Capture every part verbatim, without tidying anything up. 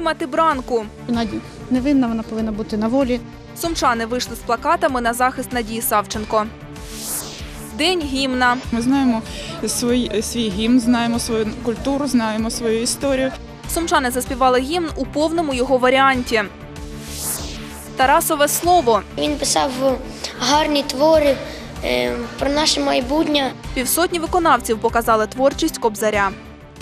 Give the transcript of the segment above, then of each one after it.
підтримати Бранку. Надя невинна, вона повинна бути на волі. Сумчани вийшли з плакатами на захист Надії Савченко. День гімна. Ми знаємо свій, свій гімн, знаємо свою культуру, знаємо свою історію. Сумчани заспівали гімн у повному його варіанті. Тарасове слово. Він писав гарні твори е, про наше майбутнє. Півсотні виконавців показали творчість Кобзаря.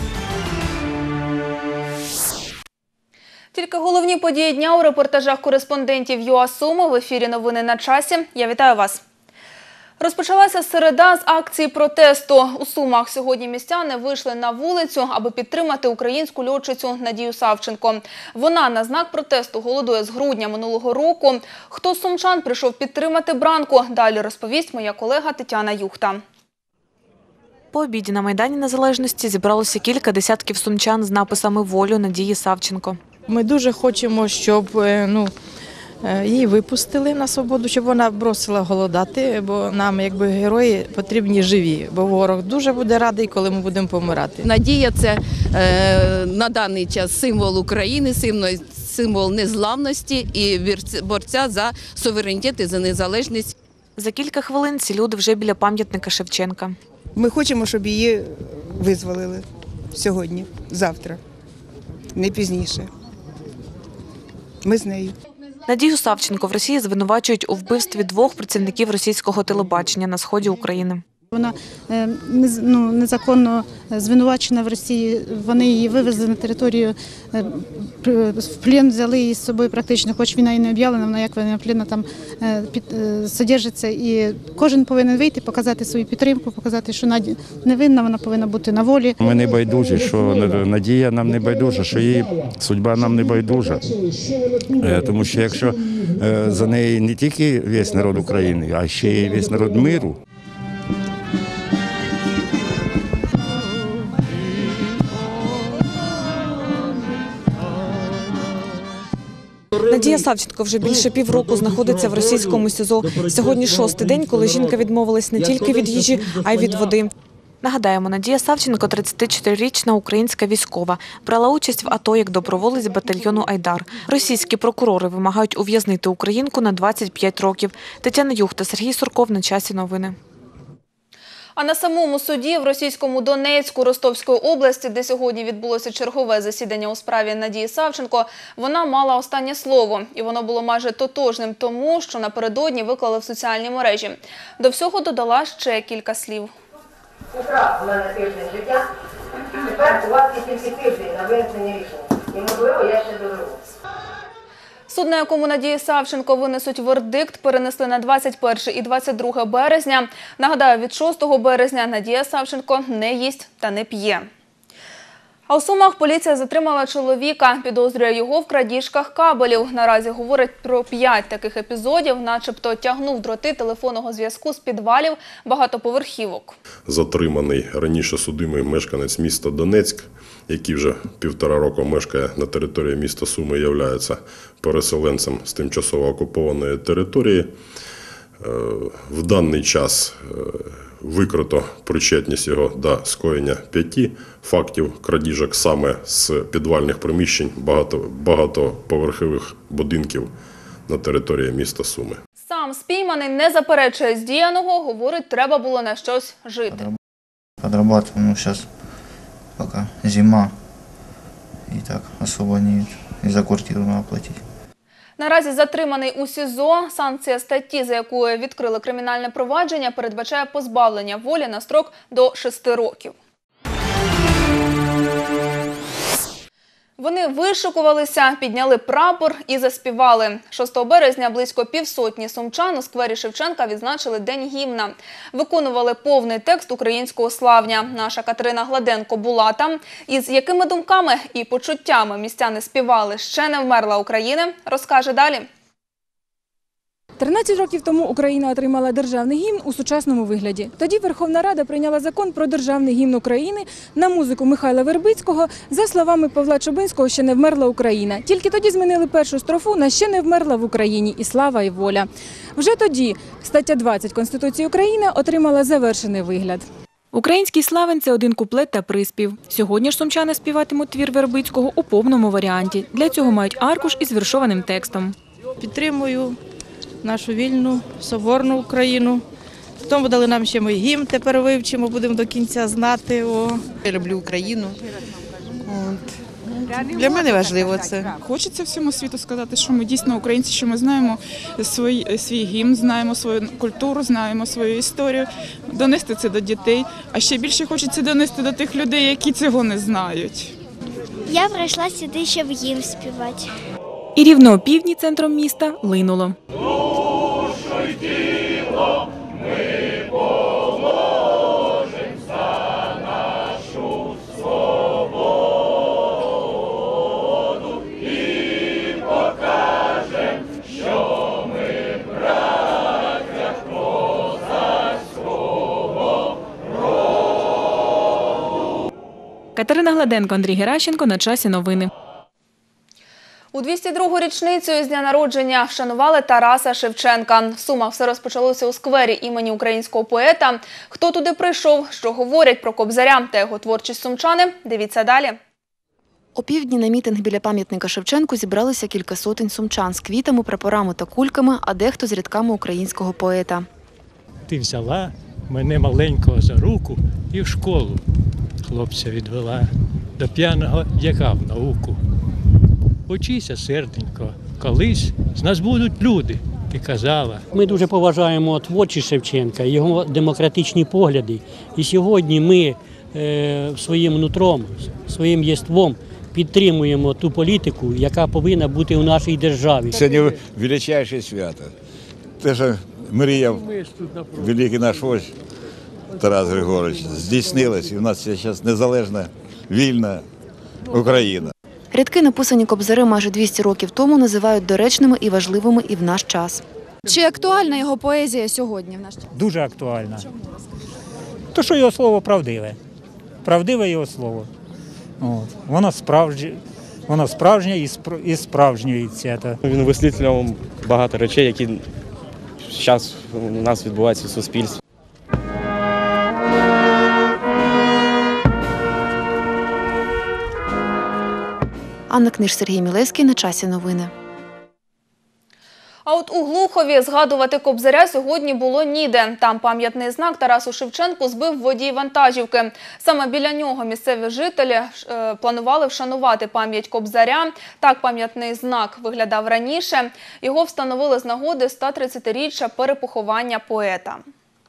Тільки головні події дня у репортажах кореспондентів ЮА Суми. В ефірі новини на часі. Я вітаю вас. Розпочалася середа з акції протесту. У Сумах сьогодні містяни вийшли на вулицю, аби підтримати українську льотчицю Надію Савченко. Вона на знак протесту голодує з грудня минулого року. Хто з сумчан прийшов підтримати Бранку? Далі розповість моя колега Тетяна Юхта. По обіді на Майдані Незалежності зібралося кілька десятків сумчан з написами «Волю Надії Савченко». Ми дуже хочемо, щоб ну, її випустили на свободу, щоб вона бросила голодати, бо нам, якби герої, потрібні живі, бо ворог дуже буде радий, коли ми будемо помирати. Надія – це е, на даний час символ України, символ незламності і борця за суверенітет і за незалежність. За кілька хвилин ці люди вже біля пам'ятника Шевченка. Ми хочемо, щоб її визволили сьогодні, завтра, не пізніше. Ми з нею. Надію Савченко в Росії звинувачують у вбивстві двох працівників російського телебачення на сході України. Вона ну, незаконно звинувачена в Росії. Вони її вивезли на територію, в плен взяли її з собою практично, хоч війна і не об'явлена, вона як вона плена там содержиться. І кожен повинен вийти, показати свою підтримку, показати, що Надя невинна, вона повинна бути на волі. Ми не байдужі, що Надія нам не байдужа, що її судьба нам не байдужа. Тому що якщо за неї не тільки весь народ України, а ще й весь народ миру. Надія Савченко вже більше півроку знаходиться в російському СІЗО. Сьогодні шостий день, коли жінка відмовилась не тільки від їжі, а й від води. Нагадаємо, Надія Савченко – тридцятичотирирічна українська військова. Брала участь в АТО як доброволець батальйону «Айдар». Російські прокурори вимагають ув'язнити українку на двадцять п'ять років. Тетяна Юхта, Сергій Сурков. На часі новини. А на самому суді в російському Донецьку Ростовської області, де сьогодні відбулося чергове засідання у справі Надії Савченко, вона мала останнє слово. І воно було майже тотожним тому, що напередодні виклали в соціальні мережі. До всього додала ще кілька слів. Украв у мене тиждень життя, тепер у вас є тільки тиждень на винесення рішення. І, можливо, я ще доживу. Суд, на якому Надії Савченко винесуть вердикт, перенесли на двадцять перше і двадцять друге березня. Нагадаю, від шостого березня Надія Савченко не їсть та не п'є. А у Сумах поліція затримала чоловіка, підозрює його в крадіжках кабелів. Наразі говорить про п'ять таких епізодів, начебто тягнув дроти телефонного зв'язку з підвалів багатоповерхівок. Затриманий раніше судимий мешканець міста Донецьк, який вже півтора року мешкає на території міста Суми, є переселенцем з тимчасово окупованої території. В даний час викрито причетність його до скоєння п'яти фактів крадіжок саме з підвальних приміщень багато, багатоповерхових будинків на території міста Суми. Сам спійманий не заперечує здіяного, говорить, треба було на щось жити. Подрабатываю, ну сейчас пока зима и так особо нет, и за квартиру надо платить. Наразі затриманий у СІЗО. Санкція статті, за якою відкрили кримінальне провадження, передбачає позбавлення волі на строк до шести років. Вони вишикувалися, підняли прапор і заспівали. шостого березня близько півсотні сумчан у сквері Шевченка відзначили День гімна. Виконували повний текст українського славня. Наша Катерина Гладенко була там. І з якими думками і почуттями містяни співали «Ще не вмерла Україна», розкаже далі. тринадцять років тому Україна отримала державний гімн у сучасному вигляді. Тоді Верховна Рада прийняла закон про державний гімн України на музику Михайла Вербицького. За словами Павла Чубинського, «Ще не вмерла Україна». Тільки тоді змінили першу строфу на «Ще не вмерла в Україні» і «Слава і воля». Вже тоді стаття двадцять Конституції України отримала завершений вигляд. Український славен – це один куплет та приспів. Сьогодні ж сумчани співатимуть твір Вербицького у повному варіанті. Для цього мають аркуш із віршованим текстом. Підтримую нашу вільну, соборну Україну. Тому дали нам ще мій гімн, тепер вивчимо, будемо до кінця знати. О. Я люблю Україну. От. Для мене важливо це. Хочеться всьому світу сказати, що ми дійсно українці, що ми знаємо свій, свій гімн, знаємо свою культуру, знаємо свою історію, донести це до дітей. А ще більше хочеться донести до тих людей, які цього не знають. Я прийшла сюди, щоб гімн співати. І рівно о півдні центром міста линуло. Катерина Гладенко, Андрій Геращенко. На часі новини. У двісті другу річницю з дня народження вшанували Тараса Шевченка. В Сумах все розпочалося у сквері імені українського поета. Хто туди прийшов, що говорять про Кобзаря та його творчість сумчани, дивіться далі. О півдні на мітинг біля пам'ятника Шевченку зібралися кілька сотень сумчан з квітами, прапорами та кульками, а дехто з рядками українського поета. Ти взяла мене маленького за руку і в школу хлопця відвела, до п'яного дяка в науку. Учися, серденько, колись з нас будуть люди, ти казала. Ми дуже поважаємо творчість Шевченка, його демократичні погляди. І сьогодні ми е, своїм нутром, своїм єством підтримуємо ту політику, яка повинна бути у нашій державі. Сьогодні величайше свято. Те, що мріяв великий наш вождь Тарас Григорович, здійснилось, і в нас зараз незалежна, вільна Україна. Рядки, написані Кобзарем майже двісті років тому, називають доречними і важливими і в наш час. Чи актуальна його поезія сьогодні в наш час? Дуже актуальна. То, що його слово правдиве. Правдиве його слово. От. Воно справжнє, воно справжнє і, спр... і справжнюється. Він висвітлював багато речей, які зараз у нас відбуваються в суспільстві. Анна Книж, Сергій Мілевський. На часі новини. А от у Глухові згадувати Кобзаря сьогодні було ніде. Там пам'ятний знак Тарасу Шевченку збив водій вантажівки. Саме біля нього місцеві жителі е, планували вшанувати пам'ять Кобзаря. Так пам'ятний знак виглядав раніше. Його встановили з нагоди сто тридцятиріччя перепоховання поета.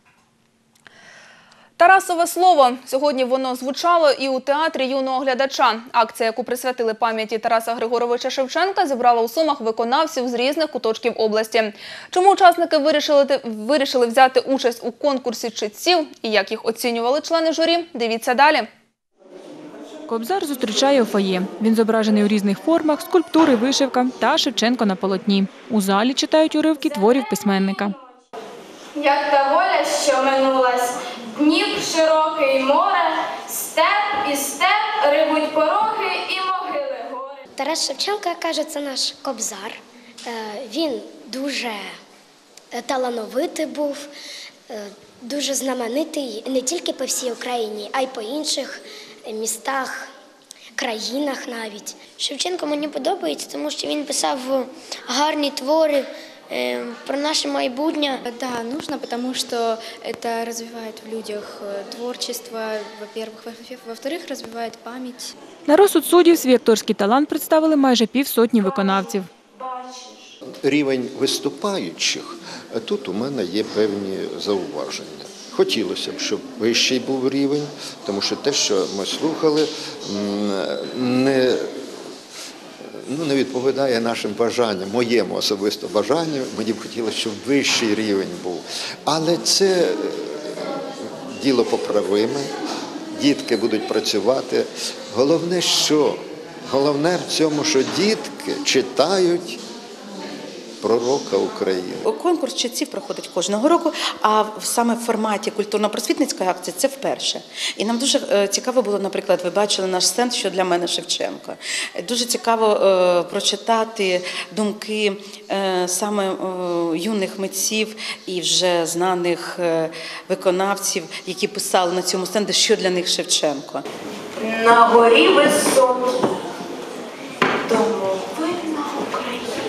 Тарасове слово. Сьогодні воно звучало і у театрі юного глядача. Акція, яку присвятили пам'яті Тараса Григоровича Шевченка, зібрала у Сумах виконавців з різних куточків області. Чому учасники вирішили, вирішили взяти участь у конкурсі читців і як їх оцінювали члени журі, дивіться далі. Кобзар зустрічає у фоє. Він зображений у різних формах, скульптури, вишивка та Шевченко на полотні. У залі читають уривки творів письменника. Як та воля, що минулась, Дніп широкий море, степ і степ, рибуть пороги і могили гори. Тарас Шевченко, каже, це наш Кобзар. Він дуже талановитий був, дуже знаменитий не тільки по всій Україні, а й по інших містах, країнах навіть. Шевченко мені подобається, тому що він писав гарні твори про наше майбутнє. Да, нужно, потому что это развивает в людях творчество, во-первых. Во-вторых, развивает память. На розсуд суддів свій акторський талант представили майже півсотні виконавців. Рівень виступаючих, тут у мене є певні зауваження. Хотілося б, щоб вищий був рівень, тому що те, що ми слухали, не, ну, не відповідає нашим бажанням, моєму особисто бажанню. Мені б хотілося, щоб вищий рівень був. Але це діло поправиме, дітки будуть працювати. Головне, що? Головне в цьому, що дітки читають пророка України. Конкурс читців проходить кожного року, а саме в форматі культурно-просвітницької акції це вперше. І нам дуже цікаво було, наприклад, ви бачили наш стенд «Що для мене Шевченко». Дуже цікаво прочитати думки саме юних митців і вже знаних виконавців, які писали на цьому стенді «Що для них Шевченко». На горі високій, домовина України,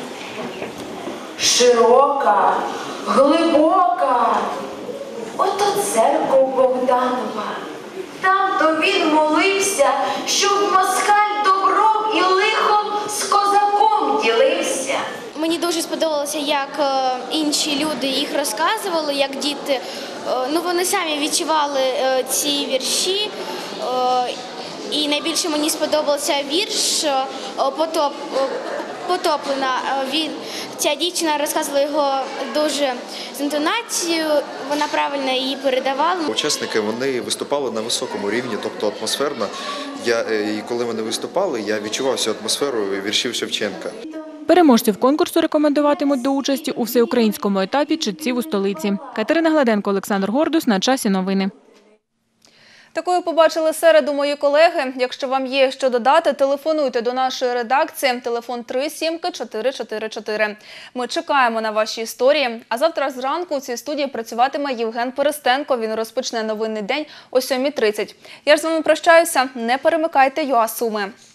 широка, глибока, ото церква Богданова. Там то він молився, щоб москаль добром і лихом з козаком ділився. Мені дуже сподобалося, як інші люди їх розказували, як діти, ну вони самі відчували ці вірші. І найбільше мені сподобався вірш «Потоп, «Потоплена». Він, ця дівчина розказувала його дуже з інтонацією, вона правильно її передавала. Учасники вони виступали на високому рівні, тобто атмосферно. Я, і коли вони виступали, я відчував всю атмосферу віршів Шевченка. Переможців конкурсу рекомендуватимуть до участі у всеукраїнському етапі читців у столиці. Катерина Гладенко, Олександр Гордус. На часі новини. Такою побачили середу мої колеги. Якщо вам є що додати, телефонуйте до нашої редакції. Телефон три сім чотири чотири чотири. Ми чекаємо на ваші історії. А завтра зранку у цій студії працюватиме Євген Перестенко. Він розпочне новинний день о сьомій тридцять. Я ж з вами прощаюся. Не перемикайте ЮА Суми.